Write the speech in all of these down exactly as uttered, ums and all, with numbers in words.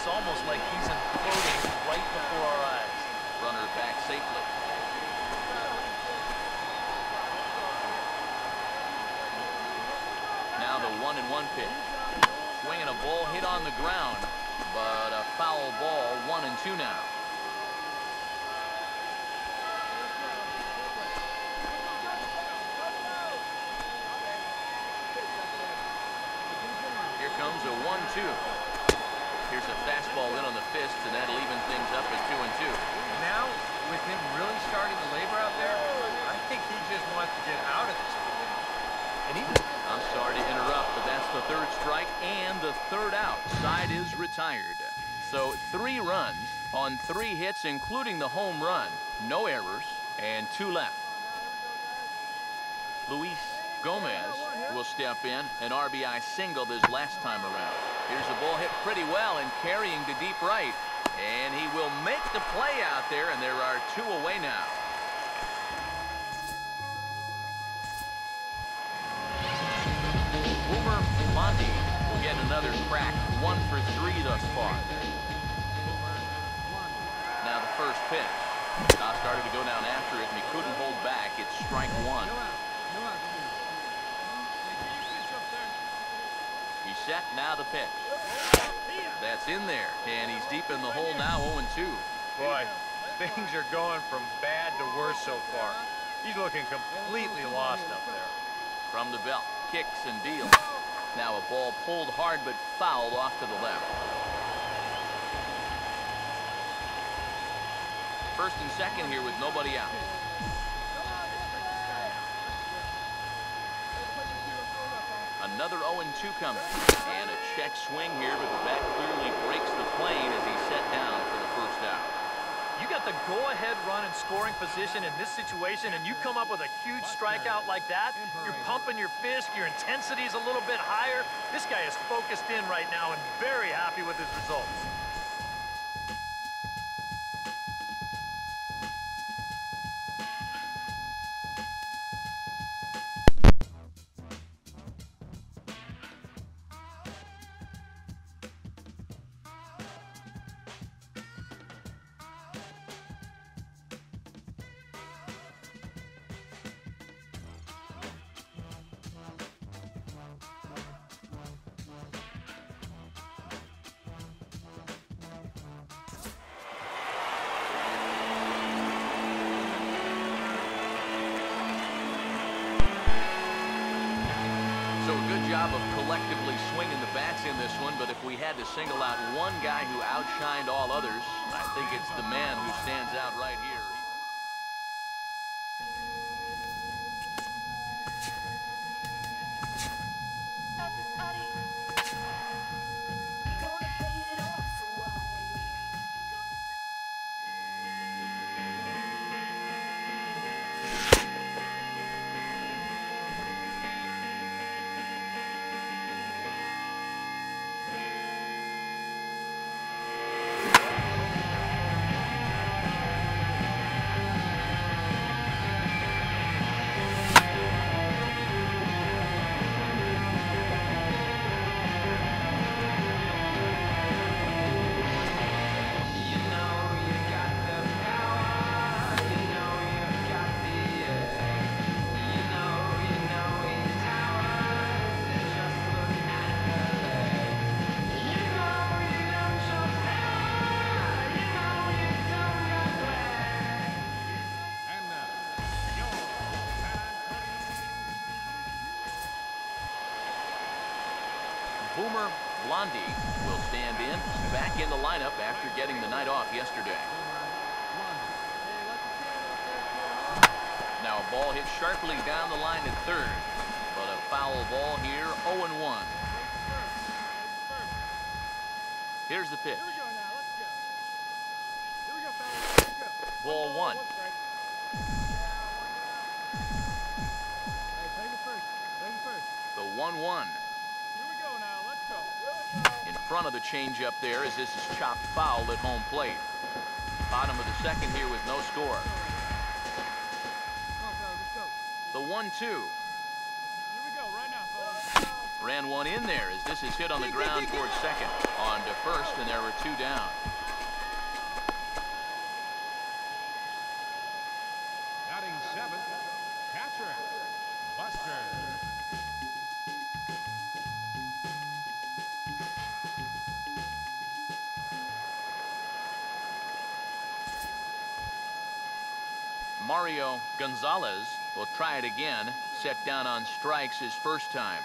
It's almost like he's imploding right before our eyes. Runner back safely. Now the one and one pitch. Swinging a ball hit on the ground, but a foul ball, one and two now. Here comes a one two. Here's a fastball in on the fist, and that'll even things up at two and two. Now, with him really starting to labor out there, I think he just wants to get out of this. And even I'm sorry to interrupt, but that's the third strike and the third out. Side is retired. So three runs on three hits, including the home run. No errors, and two left. Luis Gomez will step in, an R B I single this last time around. Here's a ball hit pretty well and carrying to deep right. And he will make the play out there, and there are two away now. Boomer Blondie will get another crack, one for three thus far. Now the first pitch. Now started to go down after it, and he couldn't hold back. It's strike one. He's set, now the pitch. That's in there, and he's deep in the hole now, oh and two. boy, things are going from bad to worse so far. He's looking completely lost up there. From the belt, kicks and deals. Now a ball pulled hard but fouled off to the left. First and second here with nobody out. Another oh and two coming. And a check swing here, but the bat clearly breaks the plane as he's set down for the first out. You got the go-ahead run in scoring position in this situation, and you come up with a huge strikeout like that. You're pumping your fist. Your intensity is a little bit higher. This guy is focused in right now and very happy with his results. So a good job of collectively swinging the bats in this one, but if we had to single out one guy who outshined all others, I think it's the man who stands out right here. Boomer Blondie will stand in, back in the lineup after getting the night off yesterday. Now a ball hit sharply down the line at third, but a foul ball here, oh and one. Here's the pitch. Ball one. The one one. In front of the changeup there as this is chopped foul at home plate. Bottom of the second here with no score. The one two. Ran one in there as this is hit on the ground towards second. On to first, and there were two down. Batting seventh, catcher, Buster. Mario Gonzalez will try it again. Set down on strikes his first time.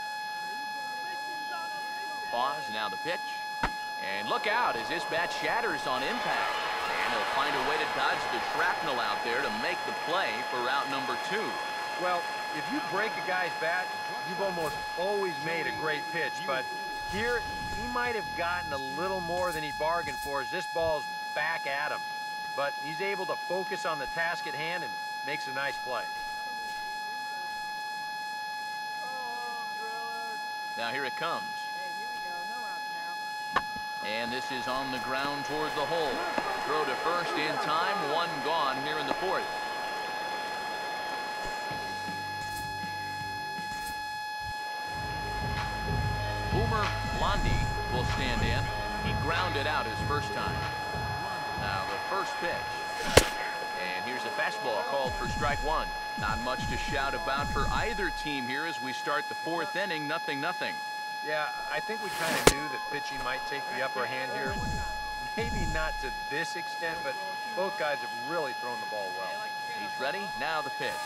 Pause, now the pitch. And look out as this bat shatters on impact. And he'll find a way to dodge the shrapnel out there to make the play for out number two. Well, if you break a guy's bat, you've almost always made a great pitch. But here, he might have gotten a little more than he bargained for as this ball's back at him. But he's able to focus on the task at hand and makes a nice play. Now here it comes. And this is on the ground toward the hole. Throw to first in time. One gone here in the fourth. Boomer Blondie will stand in. He grounded out his first time. Now the first pitch. And here's a fastball called for strike one. Not much to shout about for either team here as we start the fourth inning. Nothing, nothing. Yeah, I think we kind of knew that pitching might take the upper hand here. Maybe not to this extent, but both guys have really thrown the ball well. He's ready. Now the pitch.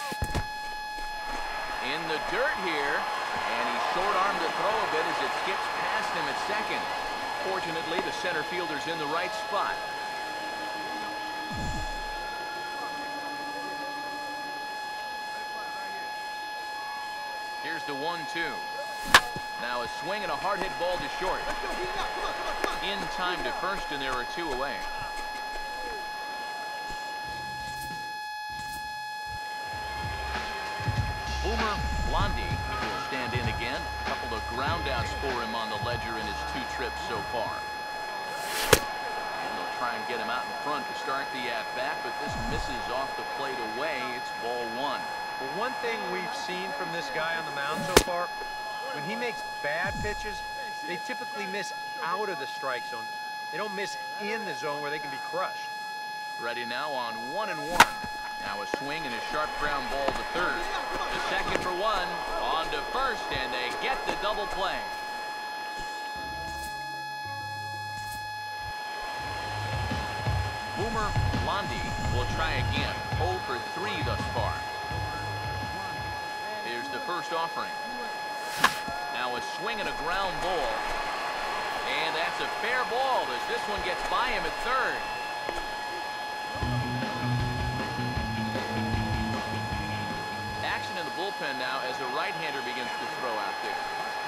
In the dirt here, and he short-armed the throw a bit as it skips past him at second. Fortunately, the center fielder's in the right spot. Here's the one two. Now a swing and a hard hit ball to short. In time to first, and there are two away. Boomer Blondie will stand in again. A couple of ground outs for him on the ledger in his two trips so far. And they'll try and get him out in front to start the at-bat, but this misses off the plate away. It's ball one. Well, one thing we've seen from this guy on the mound so far, when he makes bad pitches, they typically miss out of the strike zone. They don't miss in the zone where they can be crushed. Ready now on one and one. Now a swing and a sharp ground ball to third. The second for one. On to first, and they get the double play. Boomer Blondie will try again. oh for three thus far. Here's the first offering. Now a swing and a ground ball. And that's a fair ball as this one gets by him at third. Action in the bullpen now as a right-hander begins to throw out there.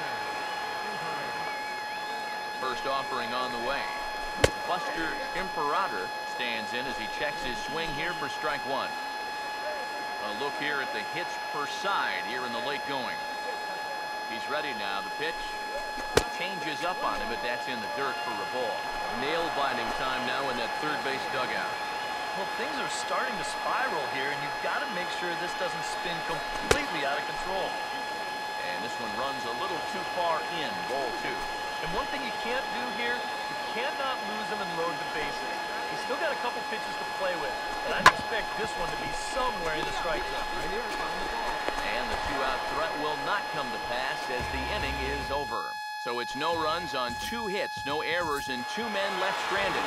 First offering on the way. Buster Imperator stands in as he checks his swing here for strike one. A look here at the hits per side here in the late going. He's ready now. The pitch changes up on him, but that's in the dirt for a ball. Nail-biting time now in that third base dugout. Well, things are starting to spiral here, and you've got to make sure this doesn't spin completely out of control. And this one runs a little too far in, ball two. And one thing you can't do here, you cannot lose him and load the bases. He's still got a couple pitches to play with, but I'd expect this one to be somewhere in the strike zone. And the two-out threat will not come to pass as the inning is over. So it's no runs on two hits, no errors, and two men left stranded.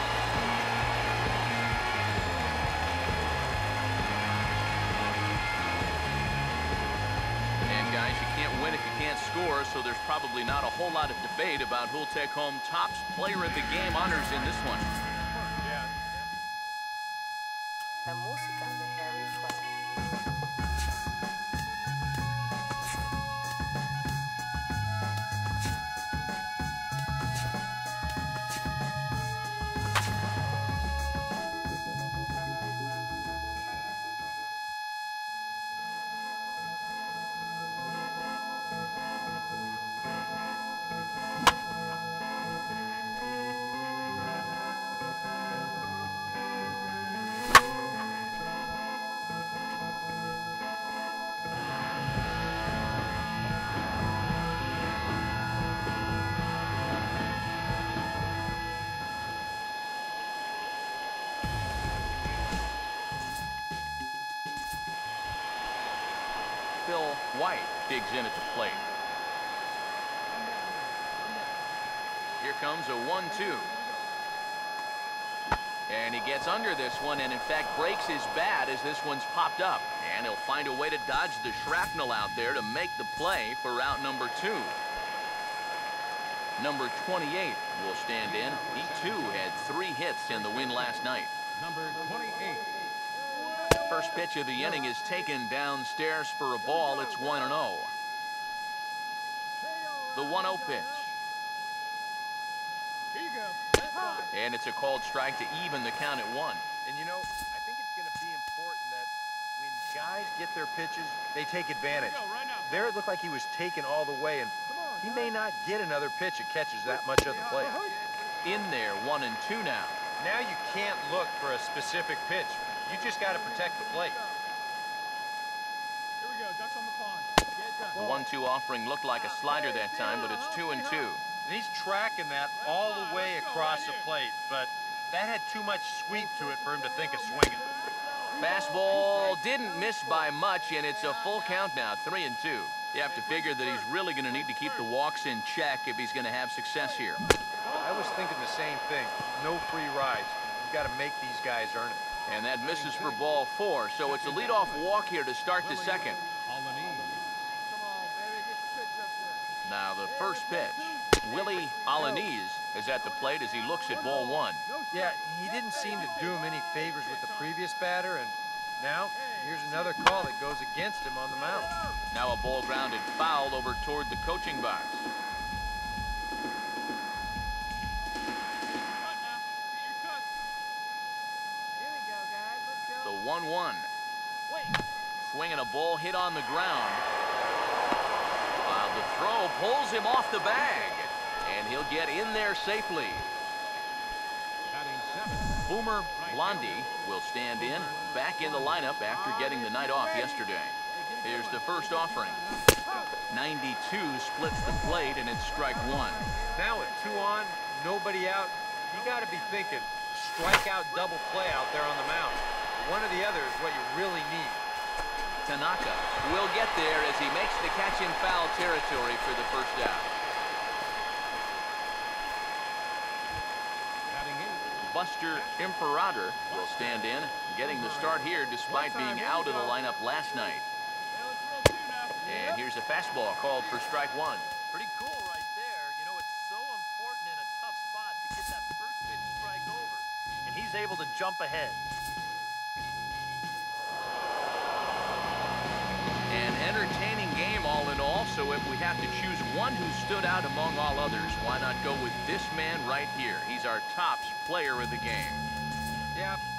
And guys, you can't win if you can't score, so there's probably not a whole lot of debate about who'll take home Topps Player of the Game honors in this one. La música de Harry Fraud. White digs in at the plate. Here comes a one two. And he gets under this one and, in fact, breaks his bat as this one's popped up. And he'll find a way to dodge the shrapnel out there to make the play for out number two. Number twenty-eight will stand in. He, too, had three hits in the win last night. Number twenty-eight. First pitch of the inning is taken downstairs for a ball. It's one and oh. The one oh pitch. Here you go. And it's a called strike to even the count at one. And, you know, I think it's going to be important that when guys get their pitches, they take advantage. There it looked like he was taken all the way, and he may not get another pitch that catches that much of the plate. In there, one and two now. Now you can't look for a specific pitch. You just got to protect the plate. Here we go. Ducks on the pond. Get it done. The one two offering looked like a slider that time, but it's two and two. And he's tracking that all the way across the plate, but that had too much sweep to it for him to think of swinging. Fastball didn't miss by much, and it's a full count now, three and two. You have to figure that he's really going to need to keep the walks in check if he's going to have success here. I was thinking the same thing. No free rides. You've got to make these guys earn it. And that misses for ball four, so it's a leadoff walk here to start the second. Now the first pitch. Willie Alanis is at the plate as he looks at ball one. Yeah, he didn't seem to do him any favors with the previous batter, and now here's another call that goes against him on the mound. Now a ball grounded foul over toward the coaching box. The one one. Swinging a ball hit on the ground. While the throw pulls him off the bag. And he'll get in there safely. Boomer Blondie will stand in, back in the lineup after getting the night off yesterday. Here's the first offering. ninety-two splits the plate, and it's strike one. Now with two on, nobody out, you got to be thinking strikeout double play out there on the mound. One or the other is what you really need. Tanaka will get there as he makes the catch in foul territory for the first out. Buster Imperator will stand in, getting the start here despite being out of the lineup last night. And here's a fastball called for strike one. Pretty cool right there. You know, it's so important in a tough spot to get that first pitch strike over. And he's able to jump ahead. An entertaining game all in all, so if we have to choose one who stood out among all others, why not go with this man right here? He's our tops player of the game. Yeah,